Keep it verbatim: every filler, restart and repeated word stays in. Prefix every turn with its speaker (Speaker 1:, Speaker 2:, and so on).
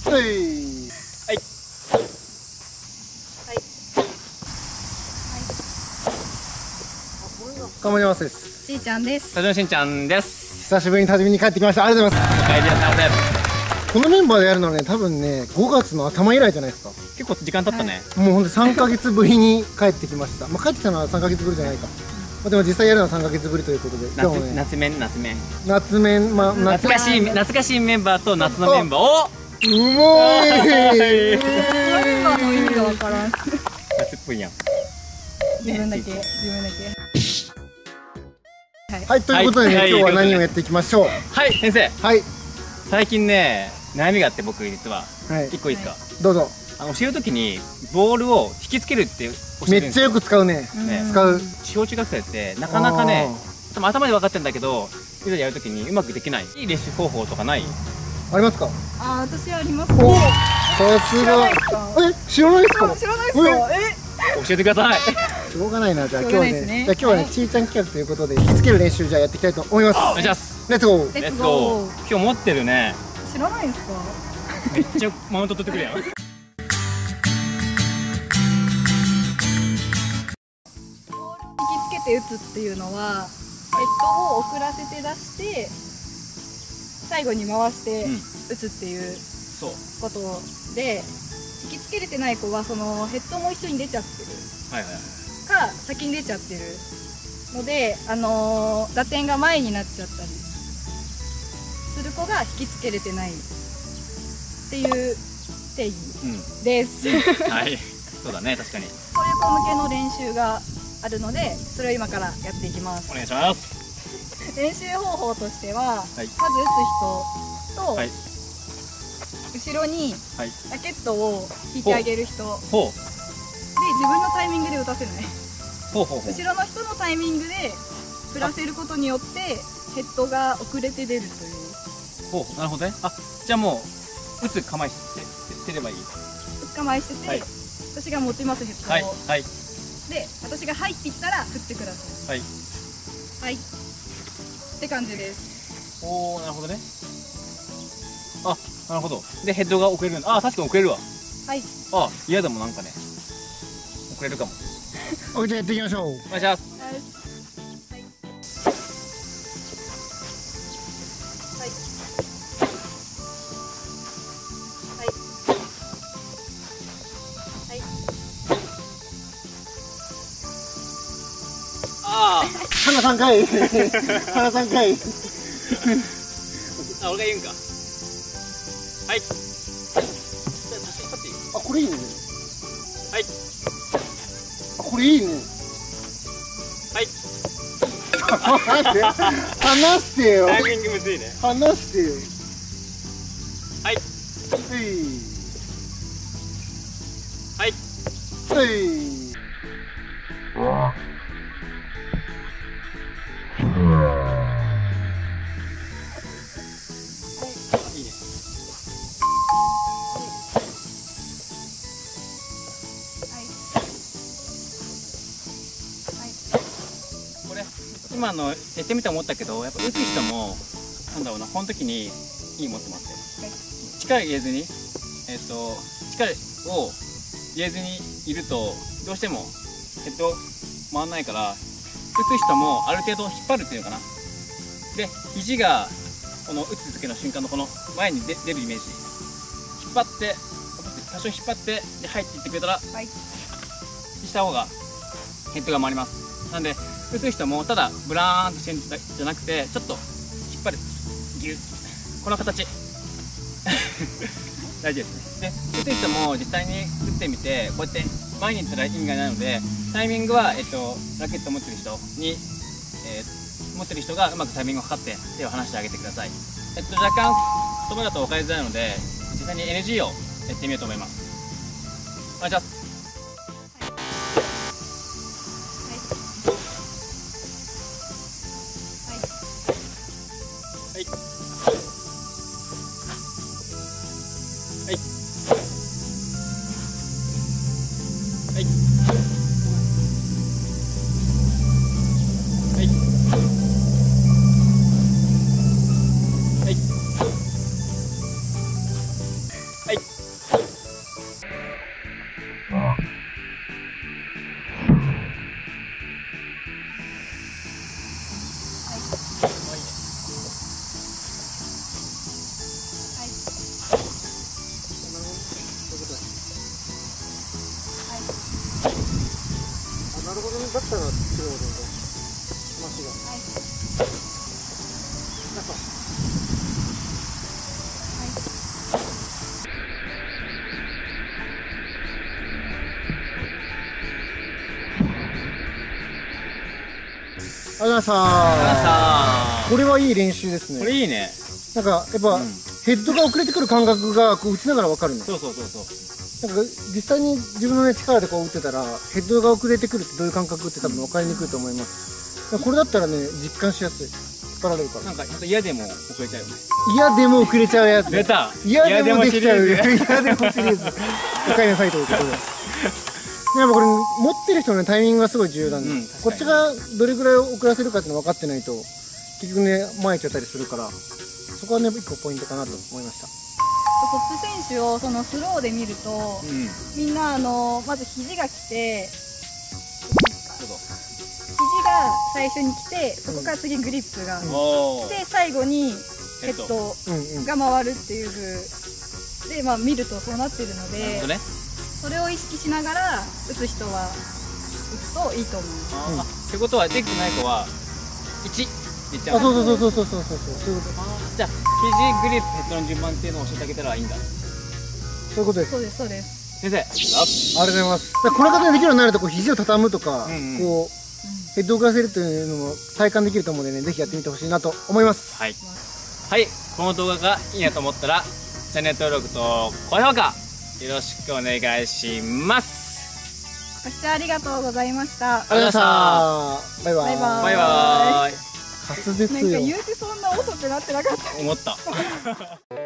Speaker 1: はい。
Speaker 2: はい。
Speaker 1: 頑張りますです。
Speaker 3: しーちゃんです。
Speaker 2: タジのしんちゃんです。
Speaker 1: 久しぶりに多治見に帰ってきました。ありがとうございます。
Speaker 2: お帰りなさいませ。
Speaker 1: このメンバーでやるのはね、多分ね、ごがつの頭以来じゃないですか。
Speaker 2: 結構時間経ったね。
Speaker 1: もうほんとさんかげつぶりに帰ってきました。まあ、帰ってきたのはさんかげつぶりじゃないか。まあ、でも実際やるのはさんかげつぶりということで、今日もね、
Speaker 2: 夏面夏面
Speaker 1: 夏面、まあ、夏
Speaker 2: 懐かしい懐かしいメンバーと夏のメンバーを
Speaker 1: うまい
Speaker 3: メンバーの意味がわからん。
Speaker 2: 夏っぽいやん。
Speaker 3: 自分だけ、自分だけ。
Speaker 1: はい、ということでね、
Speaker 2: はい
Speaker 1: 今日は何をやっていきましょう。
Speaker 2: はい先生、
Speaker 1: はい、
Speaker 2: 最近ね悩みがあって、僕実は
Speaker 1: はい、
Speaker 2: 一個いいですか。
Speaker 1: どうぞ。
Speaker 2: あの教えるときにボールを引きつけるって教えるんですよ。
Speaker 1: めっちゃよく使うね。
Speaker 2: ね
Speaker 1: 使う。
Speaker 2: 小中学生ってなかなかね、多分頭で分かってるんだけど、いざやるときにうまくできない。いい練習方法とかない？
Speaker 1: ありますか。
Speaker 3: あ、私あります。
Speaker 1: お、さすが。え、知らないですか。
Speaker 3: 知らないですか。え、
Speaker 2: 教えてください。
Speaker 1: しょうがないな。じゃあ今日はね、
Speaker 3: しょうがないですね
Speaker 1: じゃあ今日はね、ちーちゃん企画ということで引きつける練習じゃあやっていきたいと思います。
Speaker 2: お願いします。
Speaker 1: レッツゴー。
Speaker 3: レッツ
Speaker 2: レッツゴ
Speaker 3: ゴ
Speaker 2: ー。今日持ってるね。
Speaker 3: ー。知らないんですか。
Speaker 2: めっちゃマウント取ってくれよ。
Speaker 3: 引きつけて打つっていうのは、ヘッドを遅らせて出して最後に回して打つっていう
Speaker 2: そう。
Speaker 3: ことで、引きつけれてない子はそのヘッドも一緒に出ちゃってる
Speaker 2: はいはいはい。
Speaker 3: か先に出ちゃってるので、あのー、打点が前になっちゃったりする子が引きつけれてないっていう定義
Speaker 2: うん
Speaker 3: です。
Speaker 2: はい。そうだね、確かに。
Speaker 3: そういう子向けの練習があるので、それを今からやっていきます。
Speaker 2: お願いします。
Speaker 3: 練習方法としては、
Speaker 2: はい、
Speaker 3: まず打つ人と、
Speaker 2: はい、
Speaker 3: 後ろに
Speaker 2: はい、
Speaker 3: ラケットを引いてあげる人で、
Speaker 2: ほう
Speaker 3: 自分のタイミングで打たせない。
Speaker 2: ほうほうほう。
Speaker 3: 後ろの人のタイミングで振らせることによってヘッドが遅れて出るという。
Speaker 2: ほう、なるほどね。あ、じゃあもう打つ構えしてしてればいい。
Speaker 3: 打つ構えしてて、
Speaker 2: はい、
Speaker 3: 私が持ちますヘッドを、
Speaker 2: はいはい、
Speaker 3: で私が入っていったら振ってください。
Speaker 2: はい
Speaker 3: はいって感じです。
Speaker 2: おお、なるほどね。あ、なるほど。でヘッドが遅れるんだ。あ、確かに遅れるわ。
Speaker 3: はい。
Speaker 2: あ、嫌だもん、なんかね遅れるかも。
Speaker 1: おじゃあやっていきましょう。
Speaker 2: お願いします。あ
Speaker 1: 花さんかい。花さんかい。
Speaker 2: あ、俺が言うんか。はい。じゃあ写真撮っていい？
Speaker 1: あ、これいいね。
Speaker 2: はい。
Speaker 1: あ、これいいね。
Speaker 2: はい。
Speaker 1: 待って、離してよ。
Speaker 2: タイミングむずいね。
Speaker 1: 離してよ。
Speaker 2: はい。
Speaker 1: はい。
Speaker 2: はい。
Speaker 1: はい。
Speaker 2: いいね。これ今のやってみて思ったけど、やっぱ打つ人もなんだろうな、この時にいい持ってますよ。力入れずに、えっと力を入れずにいるとどうしてもヘッド回んないから、打つ人もある程度引っ張るっていうのかな。で肘がこの打つ時の瞬間のこの前に出出るイメージ、引っ張って多少引っ張ってで入っていってくれたら、
Speaker 3: はい、
Speaker 2: した方がヘッドが回ります。なんで打つ人もただブラーンとしてるんじゃなくて、ちょっと引っ張る、ギュッ、この形大事ですね。で打つ人も実際に打ってみて、こうやって前に行ったら意味がないので、タイミングは、えっと、ラケットを持ってる人に、えー、持ってる人がうまくタイミングを測って手を離してあげてください。えっと、若干言葉だと分かりづらいので、実際に エヌジー をやってみようと思います。お願いします。はい。はい。はい。はい。はい。 はい。
Speaker 1: なるほどね。だったらスローでマシが。
Speaker 3: はい。
Speaker 1: なんかありがとうございました。これはいい練習ですね。
Speaker 2: これいいね。
Speaker 1: なんかやっぱ、
Speaker 2: うん、
Speaker 1: ヘッドが遅れてくる感覚がこう打ちながら分かるね。
Speaker 2: そうそうそうそう。
Speaker 1: なんか実際に自分の、ね、力でこう打ってたらヘッドが遅れてくるってどういう感覚って多分分かりにくいと思います。これだったらね実感しやすい。引っ張られるから。
Speaker 2: なんかまた嫌でも遅れちゃうよね。
Speaker 1: 嫌でも遅れちゃうやつ。
Speaker 2: 出た。
Speaker 1: 嫌でもできちゃう。
Speaker 2: 嫌でもシリーズ。
Speaker 1: 嫌でもシリーズ。おかえりなさいということで。でもこれ持ってる人の、ね、タイミングがすごい重要なんで、うん、こっちがどれぐらい遅らせるかっていうの分かってないと結局ね前行っちゃったりするから、そこはね一個ポイントかなと思いました。
Speaker 3: トップ選手をそのスローで見ると、うん、みんなあのまず肘が来て、肘が最初に来て、そこから次グリップが、うん、で最後にヘッドが回るっていう風で、まあ、見るとそうなってるので、ね、それを意識しながら打つ人は打つといいと思います。
Speaker 2: ってことはできてない子はいちいっちゃう。
Speaker 1: あ、そうそうそうそうそうそうそういうこと。
Speaker 2: じゃあ肘グリップヘッドの順番っていうのを教えてあげたらいいんだ。
Speaker 1: そういうことです。
Speaker 3: そうですそうです。
Speaker 2: 先生、
Speaker 1: ありがとうございます。この方にできるようになるとこう肘を畳むとか、うんうん、こうヘッドを遅らせるというのも体感できると思うのでね、ぜひやってみてほしいなと思います。
Speaker 2: はい。はい、この動画がいいなと思ったらチャンネル登録と高評価よろしくお願いします。
Speaker 3: ご視聴ありがとうございました。
Speaker 1: ありがとうございました。バイバイ。
Speaker 2: バイバイ。バイバイ。
Speaker 1: 滑舌よ。
Speaker 3: なんか言うてそんな遅くなってなかった。
Speaker 2: 思った。